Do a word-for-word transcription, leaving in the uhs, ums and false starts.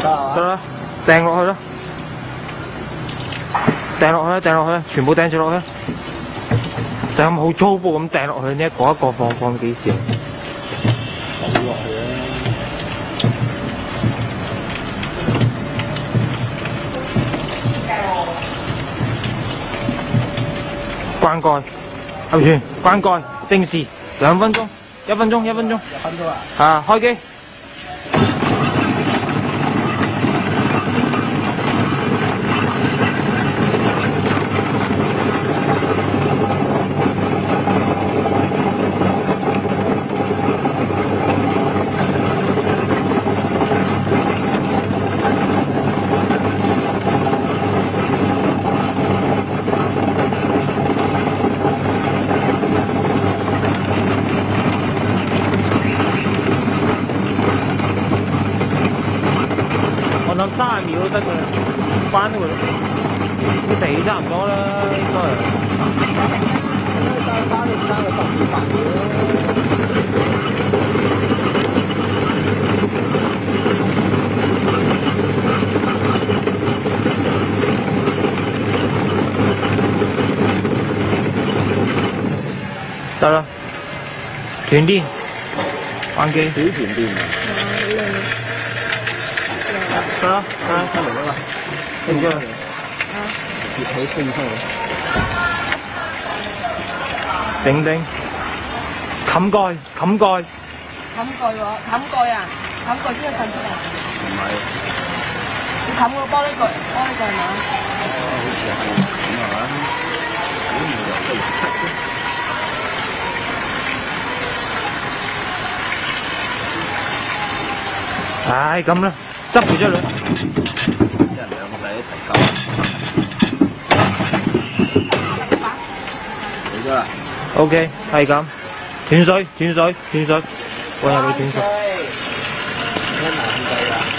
得啦，掟落去啦，掟落去，掟落去，全部掟住落去，就咁好粗暴咁掟落去，呢一個一個放放幾時？ 倒落去啊！ 關蓋，後轉，關蓋，定時兩分鐘，一分鐘，一分鐘， 一分鐘啊！ 啊，開機。我諗三十秒都得㗎啦，關佢，個地差唔多啦，應該係。 翻嚟翻到十幾八秒。 得啦，斷電，關機。 少斷電啊！ 得啦，得啦， 出嚟啦嘛，升咗啦，熱起升出嚟， 頂頂，冚蓋，冚蓋， 冚蓋喎，冚蓋啊，冚蓋先係噴出嚟。 唔係， 你冚個玻璃蓋，玻璃蓋係嘛？ 好似係咁係嘛？好唔入得嚟七嘅。 唉，咁啦，執佢出嚟。 即係兩個仔一齊救。嚟咗啦。 O K， 係咁，斷水，斷水，斷水，我有冇斷水？ 聽埋咁計㗎。